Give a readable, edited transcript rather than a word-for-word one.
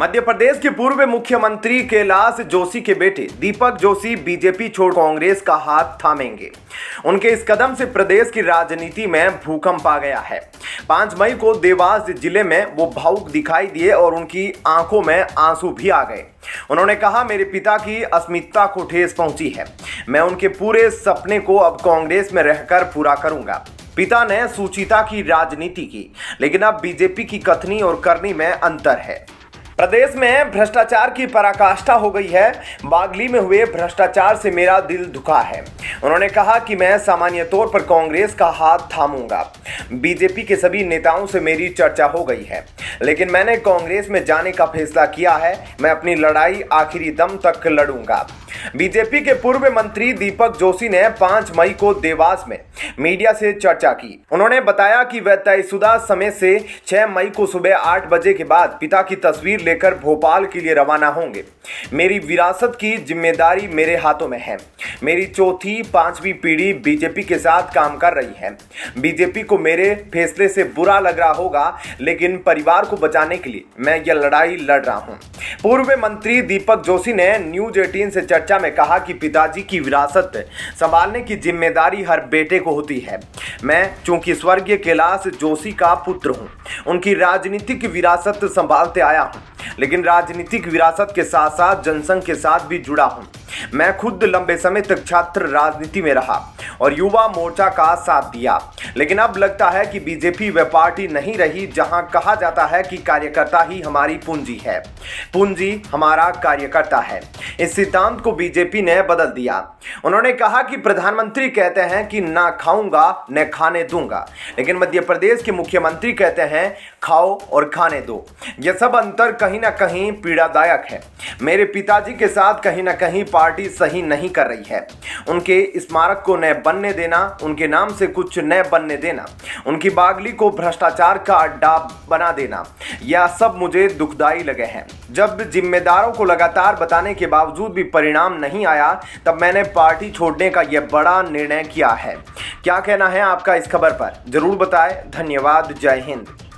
मध्य प्रदेश के पूर्व मुख्यमंत्री कैलाश जोशी के बेटे दीपक जोशी बीजेपी छोड़ कांग्रेस का हाथ थामेंगे। उनके इस कदम से प्रदेश की राजनीति में भूकंप आ गया है। 5 मई को देवास जिले में वो भावुक दिखाई दिए और उनकी आंखों में आंसू भी आ गए। उन्होंने कहा, मेरे पिता की अस्मिता को ठेस पहुंची है। मैं उनके पूरे सपने को अब कांग्रेस में रहकर पूरा करूंगा। पिता ने सुचिता की राजनीति की, लेकिन अब बीजेपी की कथनी और करनी में अंतर है। प्रदेश में भ्रष्टाचार की पराकाष्ठा हो गई है। बागली में हुए भ्रष्टाचार से मेरा दिल दुखा है। उन्होंने कहा कि मैं सामान्य तौर पर कांग्रेस का हाथ थामूंगा। बीजेपी के सभी नेताओं से मेरी चर्चा हो गई है, लेकिन मैंने कांग्रेस में जाने का फैसला किया है। मैं अपनी लड़ाई आखिरी दम तक लड़ूंगा। बीजेपी के पूर्व मंत्री दीपक जोशी ने 5 मई को देवास में मीडिया से चर्चा की। उन्होंने बताया कि वह तयशुदा समय से 6 मई को सुबह 8 बजे के बाद पिता की तस्वीर लेकर भोपाल के लिए रवाना होंगे। मेरी विरासत की जिम्मेदारी मेरे हाथों में है। मेरी चौथी 5वीं पीढ़ी बीजेपी के साथ काम कर रही है। बीजेपी को मेरे फैसले से बुरा लग रहा होगा, लेकिन परिवार को बचाने के लिए मैं यह लड़ाई लड़ रहा हूं। पूर्व मंत्री दीपक जोशी ने न्यूज 18 से चर्चा में कहा कि पिताजी की विरासत संभालने की जिम्मेदारी हर बेटे को होती है। मैं चूंकि स्वर्गीय कैलाश जोशी का पुत्र हूं, उनकी राजनीतिक विरासत संभालते आया हूं, लेकिन राजनीतिक विरासत के साथ साथ जनसंघ के साथ भी जुड़ा हूं। मैं खुद लंबे समय तक छात्र राजनीति में रहा और युवा मोर्चा का साथ दिया, लेकिन अब लगता है कि बीजेपी वह पार्टी नहीं रही जहां कहा जाता है कि कार्यकर्ता ही हमारी पूंजी है, पूंजी हमारा कार्यकर्ता है। इस सिद्धांत को बीजेपी ने बदल दिया। उन्होंने कहा कि प्रधानमंत्री कहते हैं कि ना खाऊंगा न खाने दूंगा, लेकिन मध्य प्रदेश के मुख्यमंत्री कहते हैं खाओ और खाने दो। यह सब अंतर कहीं ना कहीं पीड़ादायक है। मेरे पिताजी के साथ कहीं ना कहीं पार्टी सही नहीं कर रही है। उनके स्मारक को न बनने देना, उनके नाम से कुछ न बनने देना, उनकी बागली को भ्रष्टाचार का अड्डा बना देना, यह सब मुझे दुखदाई लगे हैं। जब जिम्मेदारों को लगातार बताने के बावजूद भी परिणाम नहीं आया, तब मैंने पार्टी छोड़ने का यह बड़ा निर्णय किया है। क्या कहना है आपका इस खबर पर? जरूर बताएं। धन्यवाद। जय हिंद।